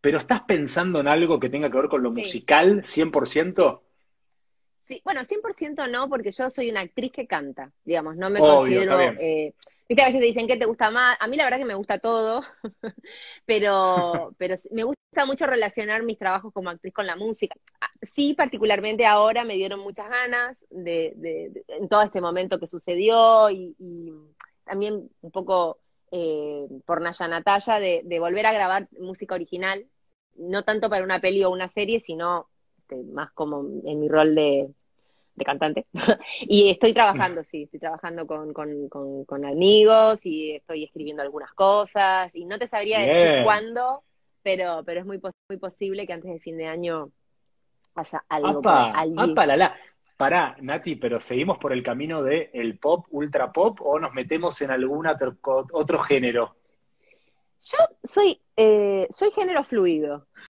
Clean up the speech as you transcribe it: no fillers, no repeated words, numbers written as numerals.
pero ¿estás pensando en algo que tenga que ver con lo Sí, musical sí. 100%? Sí, bueno, 100% no, porque yo soy una actriz que canta, digamos, no me Obvio, está considero, bien. viste, a veces te dicen qué te gusta más, a mí la verdad que me gusta todo, pero me gusta mucho relacionar mis trabajos como actriz con la música. Sí, particularmente ahora me dieron muchas ganas en todo este momento que sucedió y también un poco por Naya Natalia de volver a grabar música original, no tanto para una peli o una serie, sino más como en mi rol de cantante. Y estoy trabajando, sí, estoy trabajando con amigos y estoy escribiendo algunas cosas y no te sabría decir Bien. cuándo, pero es muy posible que antes del fin de año haya algo por Apa, allí. apa, la. Pará, Nati, pero ¿seguimos por el camino de el pop, ultra pop, o nos metemos en algún otro género? Yo soy género fluido.